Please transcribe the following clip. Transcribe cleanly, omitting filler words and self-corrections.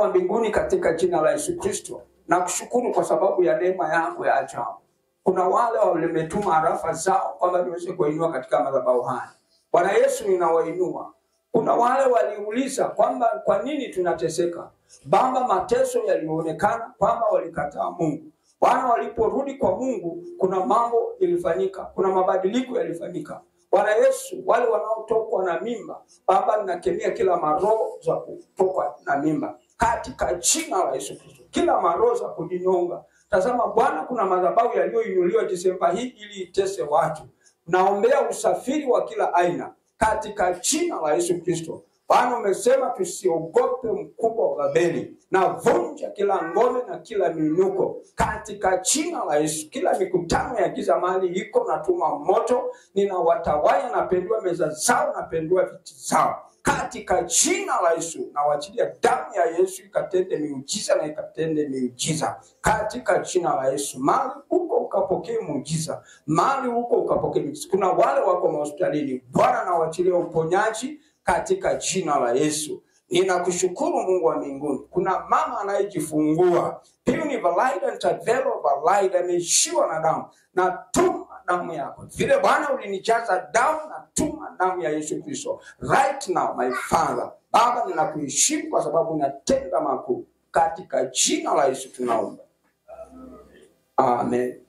mbinguni katika jina la Yesu Kristo, na kushukuru kwa sababu ya neema yako ya ajabu. Kuna wale walimetuma arafa zao kwamba niweze kuinua katika madhabahu haya. Bwana Yesu, ninawainua. Kuna wale waliuliza kwamba kwa nini tunateseka. Baba, mateso yalionekana kwamba walikataa Mungu. Bwana, waliporudi kwa Mungu kuna mambo ilifanyika, kuna mabadiliko yalifanyika. Bwana Yesu, wale wanaotokwa na mimba, Baba, ninakemea kila maroho za kutokwa na mimba katika jina la Yesu Kristo. Kila maroho za kujinyonga. Tazama Bwana, kuna madhabahu yaliyoinuliwa Desemba hii ili itese watu. Naombea usafiri wa kila aina katika jina la Yesu Kristo. Bwana, umesema tusiogope mkubwa wa Babeli, na vunja kila ngome na kila minuko katika jina la Yesu. Kila mikutano ya giza mahali iko, natuma moto, ninawatawanya, napendua meza zao, napendua viti zao katika jina la Yesu. Na wachilia damu ya Yesu ikatende miujiza na ikatende miujiza katika jina la Yesu. Mali huko ukapokee muujiza, mali huko ukapokee muujiza. Kuna wale wako hospitalini, Bwana, na wachilia uponyaji katika jina la Yesu. Ninakushukuru Mungu wa mbinguni. Kuna mama anayejifungua, hiyo ni Valida Ntavelo Valida, ameishiwa na damu. Na tuma damu yako. Vile Bwana ulinijaza damu, na tuma damu ya Yesu Kristo. Right now, my Father. Baba, ninakuheshimu kwa sababu unatenda makuu. Katika jina la Yesu tunaomba. Amen.